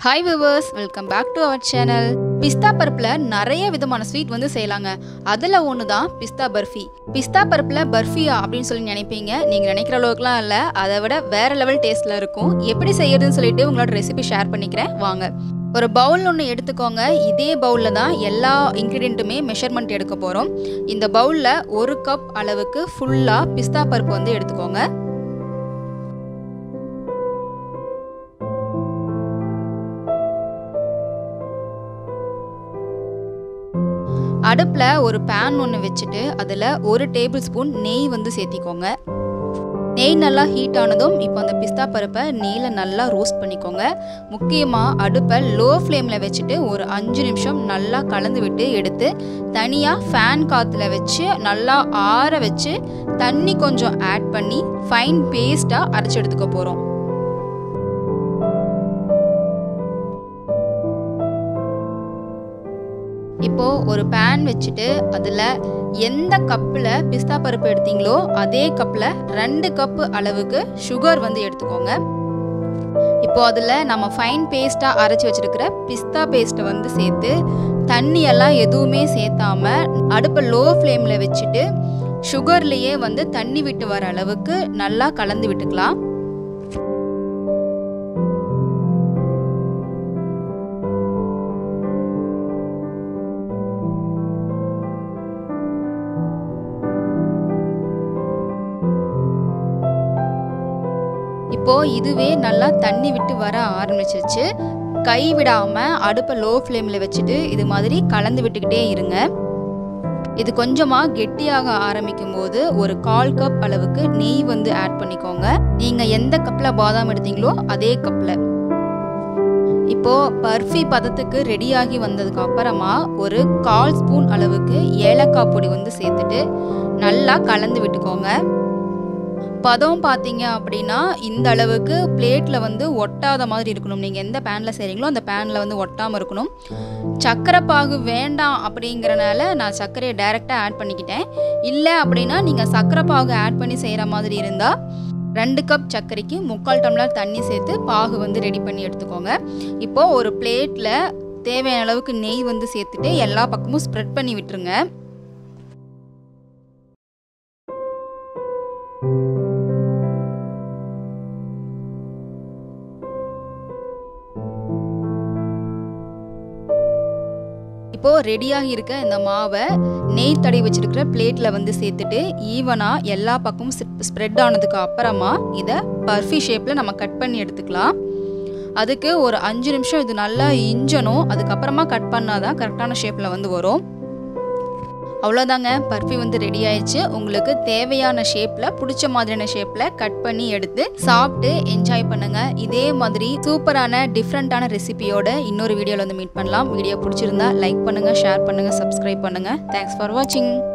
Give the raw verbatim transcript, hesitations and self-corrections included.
Hi viewers, welcome back to our channel. பிஸ்தா பருப்புல நிறைய விதமான ஸ்வீட் வந்து செய்யலாங்க. அதுல ஒன்று தான் பிஸ்தா பர்ஃபி. பிஸ்தா பருப்புல பர்ஃபியா அப்படின்னு சொல்லி நினைப்பீங்க. நீங்க நினைக்கிற அளவுக்குலாம் இல்ல, அதை விட வேற லெவல் டேஸ்ட்ல இருக்கும். எப்படி செய்யறதுன்னு சொல்லிட்டு உங்களோட ரெசிபி ஷேர் பண்ணிக்கிறேன் வாங்க. ஒரு பவுல் ஒன்று எடுத்துக்கோங்க. இதே பவுலில் தான் எல்லா இன்க்ரீடியண்ட்டுமே மெஷர்மெண்ட் எடுக்க போகிறோம். இந்த பவுலில் ஒரு கப் அளவுக்கு ஃபுல்லாக பிஸ்தா பருப்பு வந்து எடுத்துக்கோங்க. அடுப்பில் ஒரு பேன் ஒன்று வச்சுட்டு அதில் ஒரு டேபிள் ஸ்பூன் நெய் வந்து சேர்த்திக்கோங்க. நெய் நல்லா ஹீட் ஆனதும் இப்போ அந்த பிஸ்தா பருப்பை நெய்யில் நல்லா ரோஸ்ட் பண்ணிக்கோங்க. முக்கியமாக அடுப்பை லோ ஃப்ளேமில் வச்சுட்டு ஒரு அஞ்சு நிமிஷம் நல்லா கலந்து விட்டு எடுத்து தனியாக ஃபேன் காற்றுல வச்சு நல்லா ஆற வச்சு தண்ணி கொஞ்சம் ஆட் பண்ணி ஃபைன் பேஸ்ட்டாக அரைச்சி எடுத்துக்க போகிறோம். இப்போ ஒரு பேன் வச்சுட்டு அதில் எந்த கப்பில் பிஸ்தா பருப்பு எடுத்தீங்களோ அதே கப்பில் ரெண்டு கப்பு அளவுக்கு சுகர் வந்து எடுத்துக்கோங்க. இப்போ அதில் நம்ம ஃபைன் பேஸ்ட்டாக அரைச்சி வச்சிருக்கிற பிஸ்தா பேஸ்ட்டை வந்து சேர்த்து தண்ணியெல்லாம் எதுவுமே சேர்த்தாம அடுப்பை லோ ஃப்ளேமில் வச்சுட்டு சுகர்லேயே வந்து தண்ணி விட்டு வர அளவுக்கு நல்லா கலந்து விட்டுக்கலாம். இப்போ இதுவே நல்லா தண்ணி விட்டு வர ஆரம்பிச்சிருச்சு. கை விடாமல் அடுப்பை லோ ஃப்ளேமில் வச்சுட்டு இது மாதிரி கலந்து விட்டுக்கிட்டே இருங்க. இது கொஞ்சமாக கெட்டியாக ஆரம்பிக்கும் போது ஒரு கால் கப் அளவுக்கு நெய் வந்து ஆட் பண்ணிக்கோங்க. நீங்கள் எந்த கப்பில் பாதாம் எடுத்தீங்களோ அதே கப்பில். இப்போது பர்ஃபி பதத்துக்கு ரெடியாகி வந்ததுக்கு அப்புறமா ஒரு கால் ஸ்பூன் அளவுக்கு ஏலக்காய் பொடி வந்து சேர்த்துட்டு நல்லா கலந்து விட்டுக்கோங்க. பதம் பார்த்தீங்க அப்படின்னா இந்த அளவுக்கு பிளேட்டில் வந்து ஒட்டாத மாதிரி இருக்கணும். நீங்கள் எந்த பேனில் செய்கிறீங்களோ அந்த பேனில் வந்து ஒட்டாமல் இருக்கணும். சர்க்கரை பாகு வேண்டாம் அப்படிங்கிறனால நான் சர்க்கரையை டைரெக்டாக ஆட் பண்ணிக்கிட்டேன். இல்லை அப்படின்னா நீங்கள் சர்க்கரை பாகு ஆட் பண்ணி செய்கிற மாதிரி இருந்தால் ரெண்டு கப் சர்க்கரைக்கு முக்கால் டம்ளர் தண்ணி சேர்த்து பாகு வந்து ரெடி பண்ணி எடுத்துக்கோங்க. இப்போது ஒரு பிளேட்டில் தேவையான அளவுக்கு நெய் வந்து சேர்த்துட்டு எல்லா பக்கமும் ஸ்ப்ரெட் பண்ணி விட்டுருங்க. இப்போது ரெடியாகி இருக்க இந்த மாவை நெய் தடவி வச்சிருக்கிற பிளேட்டில் வந்து சேர்த்துட்டு ஈவனாக எல்லா பக்கமும் ஸ்ப்ரெட் ஆனதுக்கு அப்புறமா இதை பர்ஃபி ஷேப்பில் நம்ம கட் பண்ணி எடுத்துக்கலாம். அதுக்கு ஒரு அஞ்சு நிமிஷம் இது நல்லா இஞ்சணும். அதுக்கப்புறமா கட் பண்ணாதான் கரெக்டான ஷேப்பில் வந்து வரும். அவ்வளோதாங்க, பர்ஃபி வந்து ரெடி ஆயிடுச்சு. உங்களுக்கு தேவையான ஷேப்பில் பிடிச்ச மாதிரியான ஷேப்பில் கட் பண்ணி எடுத்து சாப்பிட்டு என்ஜாய் பண்ணுங்கள். இதே மாதிரி சூப்பரான டிஃப்ரெண்ட்டான ரெசிபியோட இன்னொரு வீடியோவில் வந்து மீட் பண்ணலாம். வீடியோ பிடிச்சிருந்தா லைக் பண்ணுங்கள், ஷேர் பண்ணுங்கள், சப்ஸ்கிரைப் பண்ணுங்கள். தேங்க்ஸ் ஃபார் வாட்சிங்.